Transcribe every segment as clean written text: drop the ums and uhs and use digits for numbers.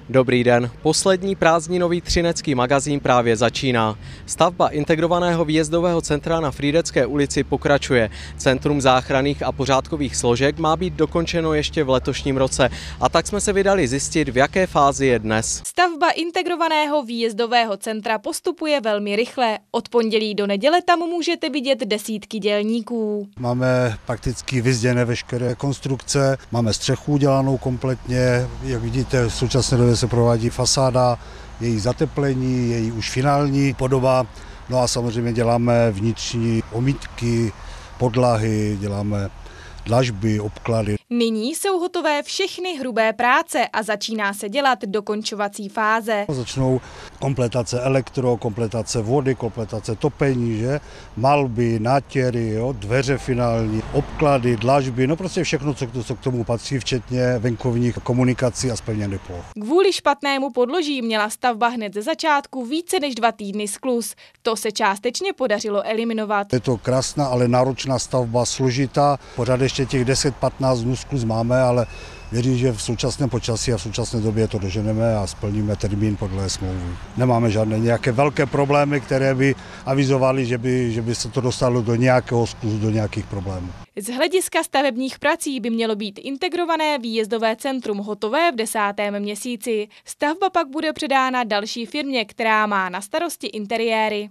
Dobrý den. Poslední prázdninový třinecký magazín právě začíná. Stavba integrovaného výjezdového centra na Frýdecké ulici pokračuje. Centrum záchranných a pořádkových složek má být dokončeno ještě v letošním roce. A tak jsme se vydali zjistit, v jaké fázi je dnes. Stavba integrovaného výjezdového centra postupuje velmi rychle. Od pondělí do neděle tam můžete vidět desítky dělníků. Máme prakticky vyzděné veškeré konstrukce, máme střechu udělanou kompletně, jak vidíte, v současné době se provádí fasáda, její zateplení, její už finální podoba, no a samozřejmě děláme vnitřní omítky, podlahy, děláme dlažby, obklady. Nyní jsou hotové všechny hrubé práce a začíná se dělat dokončovací fáze. Začnou kompletace kompletace vody, kompletace topení, že? Malby, nátěry, jo? Dveře finální, obklady, dlažby, no prostě všechno, co k tomu patří, včetně venkovních komunikací a zpevněných ploch. Kvůli špatnému podloží měla stavba hned ze začátku více než 2 týdny skluz. To se částečně podařilo eliminovat. Je to krásná, ale náročná stavba, složitá. Pořád ještě těch 10-15 dnů skluz máme, ale věřím, že v současném počasí a v současné době to doženeme a splníme termín podle smlouvy. Nemáme žádné nějaké velké problémy, které by avizovaly, že by se to dostalo do nějakého skluzu, do nějakých problémů. Z hlediska stavebních prací by mělo být integrované výjezdové centrum hotové v 10. měsíci. Stavba pak bude předána další firmě, která má na starosti interiéry.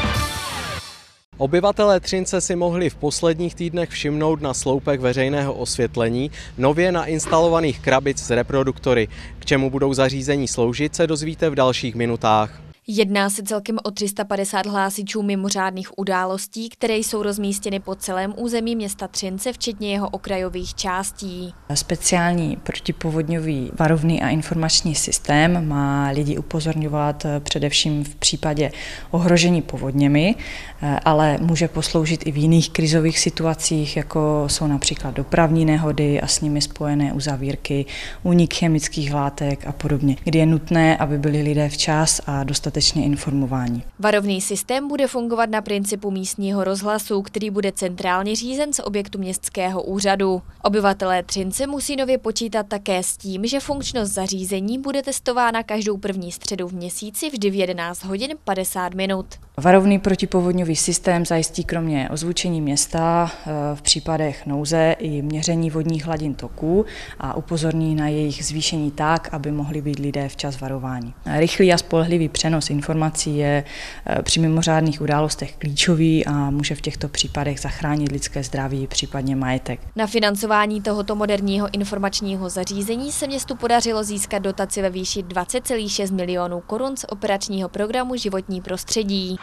Obyvatelé Třince si mohli v posledních týdnech všimnout na sloupech veřejného osvětlení nově nainstalovaných krabic s reproduktory. K čemu budou zařízení sloužit, se dozvíte v dalších minutách. Jedná se celkem o 350 hlásičů mimořádných událostí, které jsou rozmístěny po celém území města Třince, včetně jeho okrajových částí. Speciální protipovodňový varovný a informační systém má lidi upozorňovat především v případě ohrožení povodněmi, ale může posloužit i v jiných krizových situacích, jako jsou například dopravní nehody a s nimi spojené uzavírky, únik chemických látek a podobně, kdy je nutné, aby byli lidé včas a dostatečně informování. Varovný systém bude fungovat na principu místního rozhlasu, který bude centrálně řízen z objektu městského úřadu. Obyvatelé Třince musí nově počítat také s tím, že funkčnost zařízení bude testována každou první středu v měsíci vždy v 11 hodin 50 minut. Varovný protipovodňový systém zajistí kromě ozvučení města v případech nouze i měření vodních hladin toků a upozorní na jejich zvýšení tak, aby mohli být lidé včas varováni. Rychlý a spolehlivý přenos informací je při mimořádných událostech klíčový a může v těchto případech zachránit lidské zdraví, případně majetek. Na financování tohoto moderního informačního zařízení se městu podařilo získat dotaci ve výši 20,6 milionů korun z operačního programu Životní prostředí.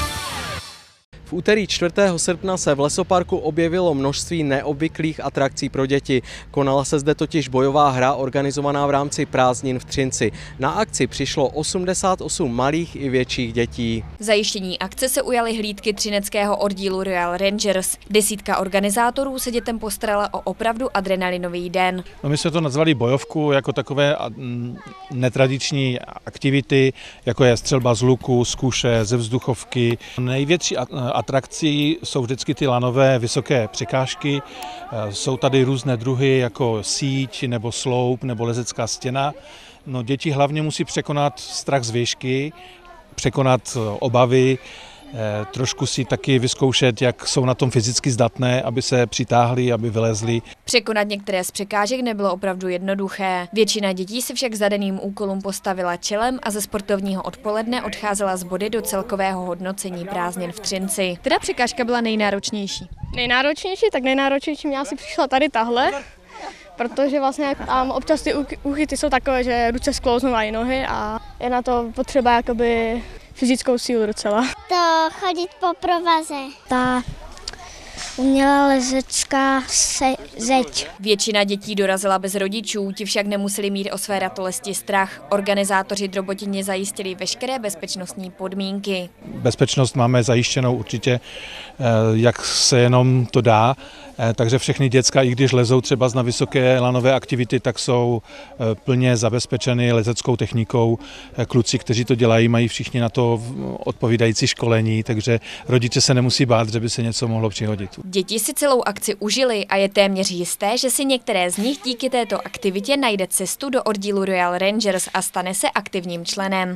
V úterý 4. srpna se v lesoparku objevilo množství neobvyklých atrakcí pro děti. Konala se zde totiž bojová hra organizovaná v rámci prázdnin v Třinci. Na akci přišlo 88 malých i větších dětí. Zajištění akce se ujaly hlídky třineckého oddílu Royal Rangers. Desítka organizátorů se dětem postarala o opravdu adrenalinový den. No, my jsme to nazvali bojovku jako takové netradiční aktivity, jako je střelba z luku, z kuše, ze vzduchovky. Největší atrakcí jsou vždycky ty lanové vysoké překážky. Jsou tady různé druhy jako síť nebo sloup nebo lezecká stěna. No, děti hlavně musí překonat strach z výšky, překonat obavy, trošku si taky vyzkoušet, jak jsou na tom fyzicky zdatné, aby se přitáhli, aby vylezli. Překonat některé z překážek nebylo opravdu jednoduché. Většina dětí se však zadaným úkolům postavila čelem a ze sportovního odpoledne odcházela z body do celkového hodnocení prázdnin v Třinci. Která překážka byla nejnáročnější? Nejnáročnější mě asi přišla tady tahle, protože vlastně občas ty úchyty jsou takové, že ruce sklouznou i nohy a je na to potřeba jakoby fyzickou sílu docela. To chodit po provaze. Ta umělá lezecká zeď. Většina dětí dorazila bez rodičů, ti však nemuseli mít o své ratolesti strach. Organizátoři Drobotině zajistili veškeré bezpečnostní podmínky. Bezpečnost máme zajištěnou určitě, jak se jenom to dá. Takže všechny děcka, i když lezou třeba na vysoké lanové aktivity, tak jsou plně zabezpečeny lezeckou technikou. Kluci, kteří to dělají, mají všichni na to odpovídající školení, takže rodiče se nemusí bát, že by se něco mohlo přihodit. Děti si celou akci užili a je téměř téměř jisté, že si některé z nich díky této aktivitě najde cestu do oddílu Royal Rangers a stane se aktivním členem.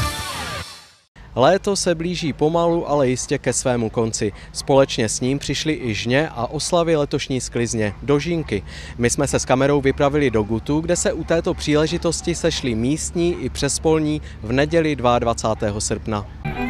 Léto se blíží pomalu, ale jistě ke svému konci. Společně s ním přišly i žně a oslavy letošní sklizně, Dožínky. My jsme se s kamerou vypravili do Gutu, kde se u této příležitosti sešli místní i přespolní v neděli 22. srpna.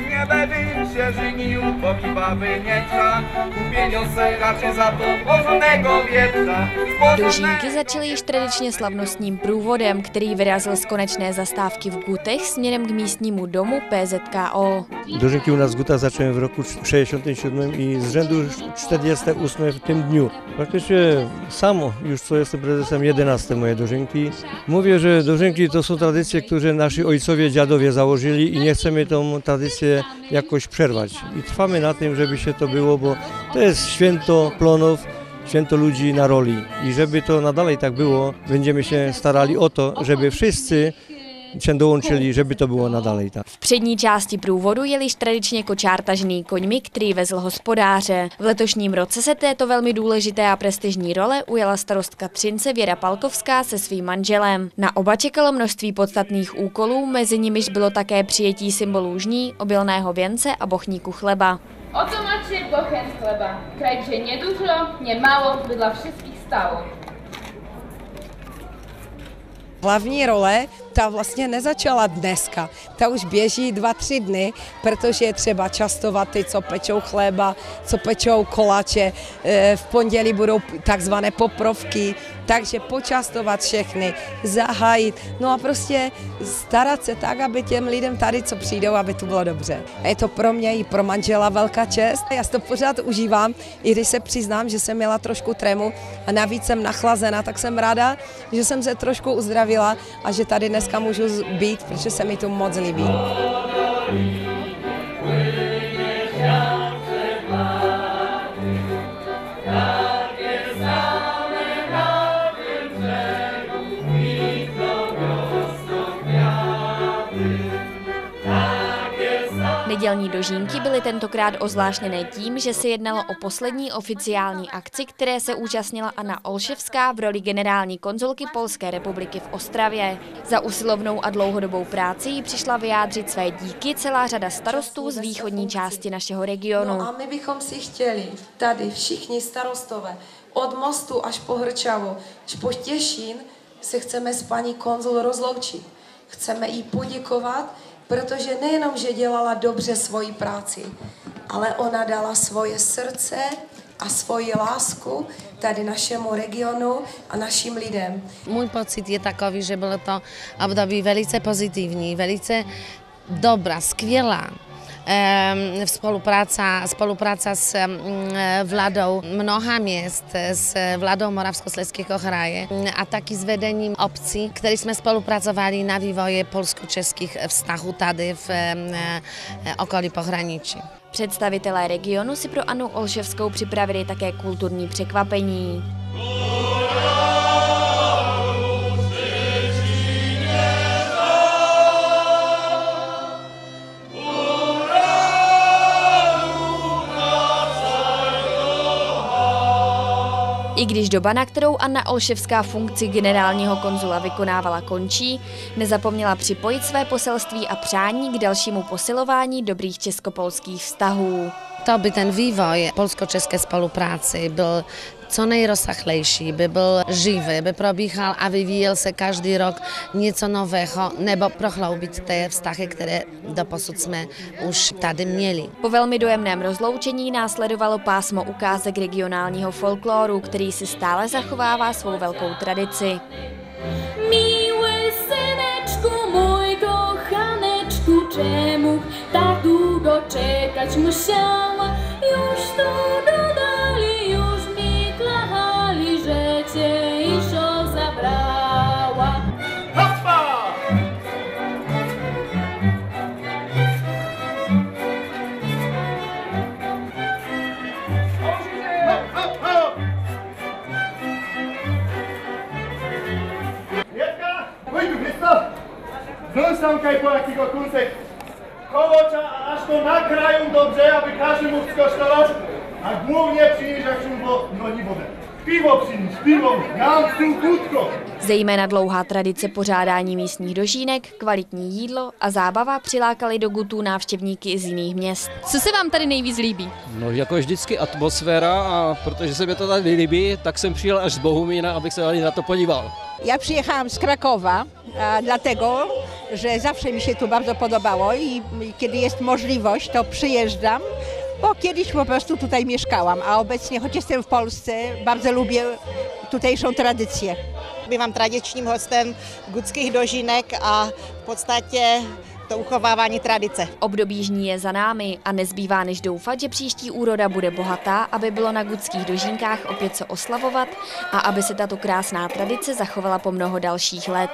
Dožínky začaly již tradičně slavnostním průvodem, který vyrazil z konečné zastávky v Gutech směrem k místnímu domu PZKO. Dożynki u nas w Gutach zaczęły w roku 67 i z rzędu 48 w tym dniu. Praktycznie samo już co jestem prezesem 11 moje dożynki. Mówię, że dożynki to są tradycje, które nasi ojcowie, dziadowie założyli i nie chcemy tą tradycję jakoś przerwać. I trwamy na tym, żeby się to było, bo to jest święto plonów, święto ludzi na roli. I żeby to nadal tak było, będziemy się starali o to, żeby wszyscy się dołączyli, żeby to bylo nadalej tak. V přední části průvodu jel již tradičně kočár tažený koňmi, který vezl hospodáře. V letošním roce se této velmi důležité a prestižní role ujala starostka Třince Věra Palkovská se svým manželem. Na oba čekalo množství podstatných úkolů, mezi nimiž bylo také přijetí symbolů žní, obilného věnce a bochníku chleba. Oto macie bochen chleba. Krajcie nie dużo, nie mało, by dla wszystkich stało. Hlavní role ta vlastně nezačala dneska, ta už běží 2-3 dny, protože je třeba častovat ty, co pečou chleba, co pečou koláče, v pondělí budou takzvané poprovky, takže počastovat všechny, zahájit, no a prostě starat se tak, aby těm lidem tady, co přijdou, aby to bylo dobře. A je to pro mě i pro manžela velká čest. Já si to pořád užívám, i když se přiznám, že jsem měla trošku trému a navíc jsem nachlazena, tak jsem ráda, že jsem se trošku uzdravila a že tady dneska můžu být, protože se mi to moc líbí. Nedělní dožínky byly tentokrát ozvláštněné tím, že se jednalo o poslední oficiální akci, které se účastnila Anna Olševská v roli generální konzulky Polské republiky v Ostravě. Za usilovnou a dlouhodobou práci jí přišla vyjádřit své díky celá řada starostů z východní části našeho regionu. No a my bychom si chtěli tady všichni starostové od Mostu až po Hrčavu, až po Těšín se chceme s paní konzul rozloučit. Chceme jí poděkovat, protože nejenom, že dělala dobře svoji práci, ale ona dala svoje srdce a svoji lásku tady našemu regionu a našim lidem. Můj pocit je takový, že bylo to období velice pozitivní, velice dobrá, skvělá. Spolupráca s vládou mnoha měst, s vládou Moravskoslezského kraje a taky s vedením obcí, který jsme spolupracovali na vývoji polsko-českých vztahů tady v okolí pohraničí. Představitelé regionu si pro Annu Olševskou připravili také kulturní překvapení. I když doba, na kterou Anna Olševská funkci generálního konzula vykonávala, končí, nezapomněla připojit své poselství a přání k dalšímu posilování dobrých českopolských vztahů. To by ten vývoj polsko-české spolupráci byl co nejrozsáhlejší, by byl živý, by probíhal a vyvíjel se každý rok něco nového, nebo prohloubit ty vztahy, které doposud jsme už tady měli. Po velmi dojemném rozloučení následovalo pásmo ukázek regionálního folkloru, který si stále zachovává svou velkou tradici. Miły syneczku, mój kochaneczku, czemu tak długo czekać musiała? Już tu dodali, już mi klachali, że cię Iszo zabrała. Hoppa! Hop, hop! Jedzka, wyjdu, wiesz Został kaj po jakiego kunsek kołocza, aż to nakrają dobrze, aby każdy mógł skosztować, a głównie przynieść jak bo no nie wodę. Pivo přiníš, pivo, nám tu kutko. Zejména dlouhá tradice pořádání místních dožínek, kvalitní jídlo a zábava přilákaly do Gutů návštěvníky i z jiných měst. Co se vám tady nejvíc líbí? No jako vždycky atmosféra, a protože se mi to tady líbí, tak jsem přijel až z Bohumína, abych se tady na to podíval. Ja przyjechałam z Krakowa, dlatego, że zawsze mi się tu bardzo podobało i kiedy jest możliwość, to przyjeżdżam, bo kiedyś po prostu tutaj mieszkałam, a obecnie, choć jestem w Polsce, bardzo lubię tutejszą tradycję. Bývám tradičním hostem gutských dožínek a v podstatě to uchovávání tradice. Období žní je za námi a nezbývá než doufat, že příští úroda bude bohatá, aby bylo na gutských dožínkách opět co oslavovat a aby se tato krásná tradice zachovala po mnoho dalších let.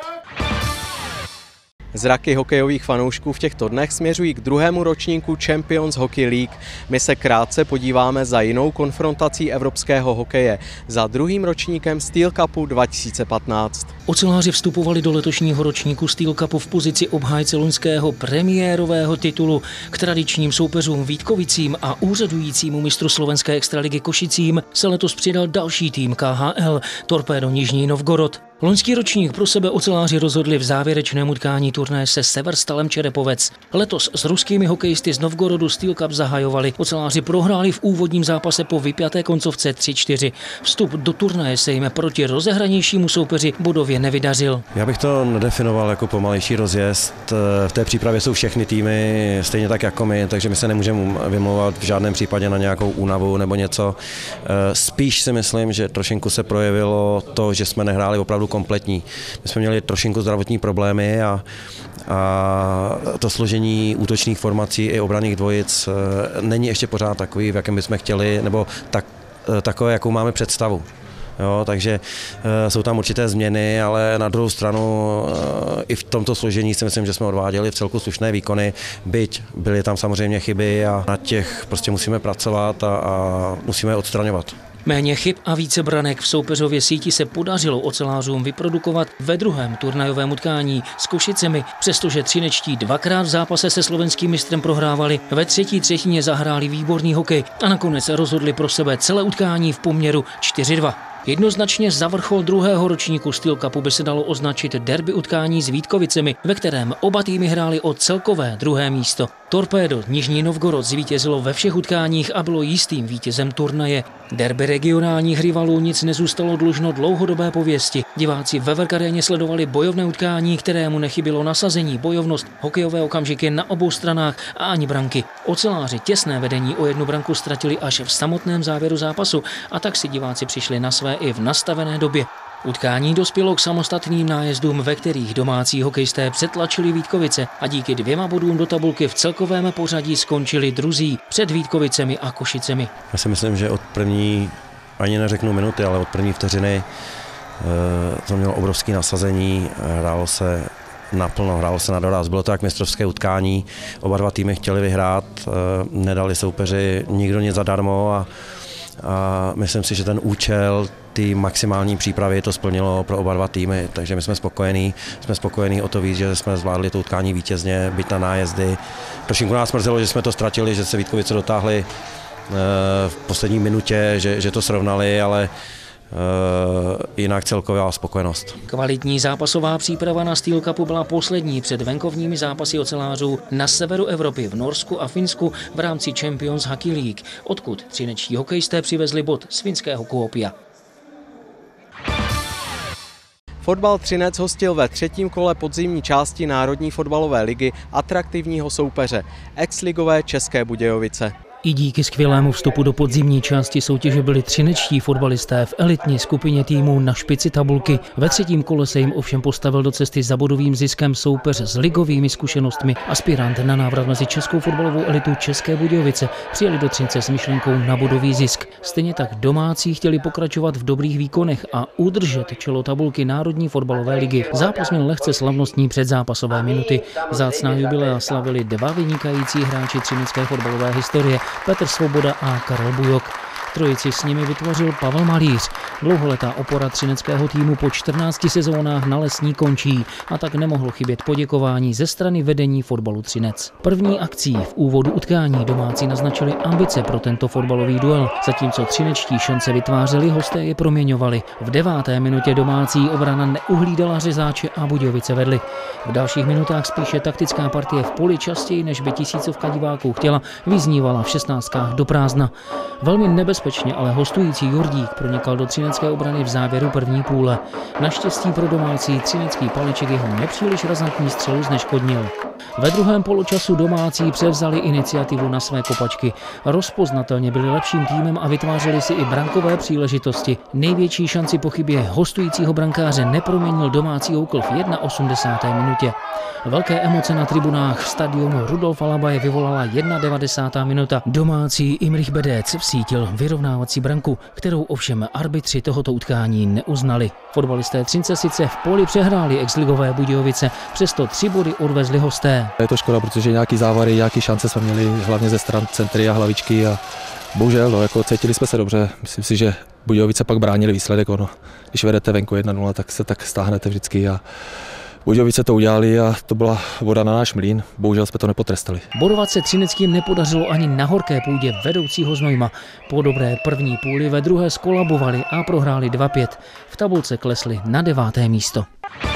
Zraky hokejových fanoušků v těchto dnech směřují k druhému ročníku Champions Hockey League. My se krátce podíváme za jinou konfrontací evropského hokeje, za druhým ročníkem Steel Cupu 2015. Oceláři vstupovali do letošního ročníku Steel Cupu v pozici obhájce loňského premiérového titulu. K tradičním soupeřům Vítkovicím a úřadujícímu mistru slovenské extraligy Košicím se letos přidal další tým KHL, Torpédo Nižný Novgorod. Loňský ročník pro sebe oceláři rozhodli v závěrečném utkání turnaje se Severstalem Čerepovec. Letos s ruskými hokejisty z Novgorodu Steel Cup zahajovali. Oceláři prohráli v úvodním zápase po vypjaté koncovce 3-4. Vstup do turnaje se jim proti rozehranějšímu soupeři bodově nevydařil. Já bych to nedefinoval jako pomalejší rozjezd. V té přípravě jsou všechny týmy stejně tak jako my, takže my se nemůžeme vymlouvat v žádném případě na nějakou únavu nebo něco. Spíš si myslím, že trošinku se projevilo to, že jsme nehráli opravdu kompletní. My jsme měli trošinku zdravotní problémy a to složení útočných formací i obranných dvojic není ještě pořád takový, v jakém bychom chtěli, nebo takové, jakou máme představu. Jo, takže jsou tam určité změny, ale na druhou stranu i v tomto složení si myslím, že jsme odváděli v celku slušné výkony, byť byly tam samozřejmě chyby a na těch prostě musíme pracovat a musíme je odstraňovat. Méně chyb a více branek v soupeřově síti se podařilo ocelářům vyprodukovat ve druhém turnajovém utkání s Košicemi, přestože třinečtí dvakrát v zápase se slovenským mistrem prohrávali, ve třetí třetině zahráli výborný hokej a nakonec rozhodli pro sebe celé utkání v poměru 4-2. Jednoznačně za vrchol druhého ročníku Steel Cupu by se dalo označit derby utkání s Vítkovicemi, ve kterém oba týmy hráli o celkové druhé místo. Torpédo Nižný Novgorod zvítězilo ve všech utkáních a bylo jistým vítězem turnaje. Derby regionálních rivalů nic nezůstalo dlužno dlouhodobé pověsti. Diváci ve Werk Aréně sledovali bojovné utkání, kterému nechybilo nasazení, bojovnost, hokejové okamžiky na obou stranách a ani branky. Oceláři těsné vedení o 1 branku ztratili až v samotném závěru zápasu a tak si diváci přišli na své i v nastavené době. Utkání dospělo k samostatným nájezdům, ve kterých domácí hokejisté přetlačili Vítkovice a díky 2 bodům do tabulky v celkovém pořadí skončili druzí před Vítkovicemi a Košicemi. Já si myslím, že od první, ani neřeknu minuty, ale od první vteřiny to mělo obrovské nasazení, hrálo se naplno, hrálo se na doraz. Bylo to jak mistrovské utkání, oba dva týmy chtěli vyhrát, nedali soupeři nikdo nic zadarmo a myslím si, že ten účel ty maximální přípravy to splnilo pro oba dva týmy, takže my jsme spokojení o to víc, že jsme zvládli to utkání vítězně, byť na nájezdy. Trošinku nás mrzelo, že jsme to ztratili, že se Vítkovice dotáhli v poslední minutě, že to srovnali, ale jinak celková spokojenost. Kvalitní zápasová příprava na Steel Cupu byla poslední před venkovními zápasy ocelářů na severu Evropy v Norsku a Finsku v rámci Champions Hockey League, odkud třinečtí hokejisté přivezli bod z finského Kuopia. Fotbal Třinec hostil ve 3. kole podzimní části Národní fotbalové ligy atraktivního soupeře, exligové České Budějovice. I díky skvělému vstupu do podzimní části soutěže byli třinečtí fotbalisté v elitní skupině týmů na špici tabulky. Ve 3. kole se jim ovšem postavil do cesty za bodovým ziskem soupeř s ligovými zkušenostmi. Aspirant na návrat mezi českou fotbalovou elitu České Budějovice přijeli do Třince s myšlenkou na bodový zisk. Stejně tak domácí chtěli pokračovat v dobrých výkonech a udržet čelo tabulky Národní fotbalové ligy. Zápas měl lehce slavnostní předzápasové minuty. Vzácná jubilea slavili 2 vynikající hráči třinecké fotbalové historie, Petr Svoboda a Karel Bujok. Trojici s nimi vytvořil Pavel Malíř. Dlouholetá opora třineckého týmu po 14 sezónách na Lesní končí a tak nemohlo chybět poděkování ze strany vedení fotbalu Třinec. První akcí v úvodu utkání domácí naznačili ambice pro tento fotbalový duel, zatímco třinečtí šance vytvářeli, hosté je proměňovali. V 9. minutě domácí obrana neuhlídala řezáče a Budějovice vedly. V dalších minutách spíše taktická partie v poli častěji, než by tisícovka diváků chtěla, vyznívala v 16 do prázdna. Velmi nebezpečně ale hostující Jurdík pronikal do třinecké obrany v závěru první půle. Naštěstí pro domácí třinecký Paleček jeho nepříliš razantní střelu zneškodnil. Ve druhém poločasu domácí převzali iniciativu na své kopačky. Rozpoznatelně byli lepším týmem a vytvářeli si i brankové příležitosti. Největší šanci po chybě hostujícího brankáře neproměnil domácí úkol v 81. minutě. Velké emoce na tribunách v stadionu Rudolfa Labaje vyvolala 91. minuta. Domácí Imrich Bedec vsítil vyrovnávací branku, kterou ovšem arbitři tohoto utkání neuznali. Fotbalisté Třince sice v poli přehráli exligové Budějovice, přesto 3 body odvezli hosté. Je to škoda, protože nějaký závary, nějaké šance jsme měli hlavně ze stran centry a hlavičky a bohužel, cítili jsme se dobře. Myslím si, že Budějovice pak bránili výsledek. Když vedete venku 1-0, tak se tak stáhnete vždycky a Budějovice to udělali a to byla voda na náš mlýn. Bohužel jsme to nepotrestali. Bodovat se třineckým nepodařilo ani na horké půdě vedoucího Znojma. Po dobré první půli ve druhé skolabovali a prohráli 2-5. V tabulce klesli na 9. místo.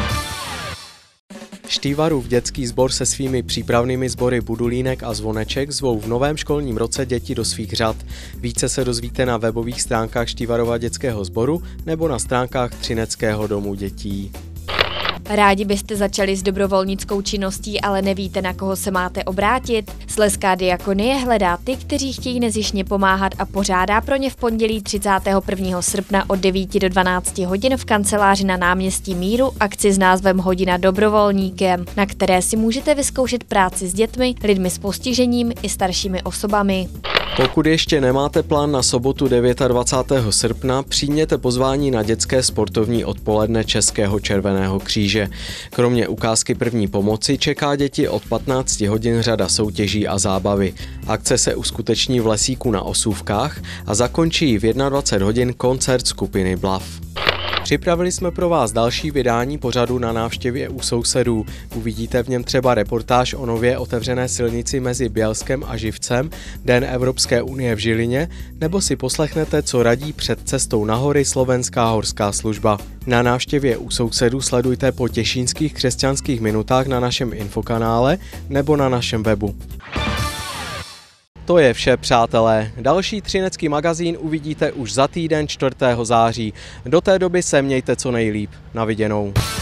Štývarův dětský sbor se svými přípravnými sbory Budulínek a Zvoneček zvou v novém školním roce děti do svých řad. Více se dozvíte na webových stránkách Štývarova dětského sboru nebo na stránkách Třineckého domu dětí. Rádi byste začali s dobrovolnickou činností, ale nevíte, na koho se máte obrátit? Slezská diakonie hledá ty, kteří chtějí nezištně pomáhat a pořádá pro ně v pondělí 31. srpna od 9 do 12 hodin v kanceláři na náměstí Míru akci s názvem Hodina dobrovolníkem, na které si můžete vyzkoušet práci s dětmi, lidmi s postižením i staršími osobami. Pokud ještě nemáte plán na sobotu 29. srpna, přijměte pozvání na dětské sportovní odpoledne Českého červeného kříže. Kromě ukázky první pomoci čeká děti od 15 hodin řada soutěží a zábavy. Akce se uskuteční v lesíku na Osůvkách a zakončí v 21 hodin koncert skupiny Blav. Připravili jsme pro vás další vydání pořadu Na návštěvě u sousedů. Uvidíte v něm třeba reportáž o nově otevřené silnici mezi Bělskem a Živcem, Den Evropské unie v Žilině, nebo si poslechnete, co radí před cestou na hory Slovenská horská služba. Na návštěvě u sousedů sledujte po těšínských křesťanských minutách na našem infokanále nebo na našem webu. To je vše, přátelé. Další třinecký magazín uvidíte už za týden 4. září. Do té doby se mějte co nejlíp. Na viděnou.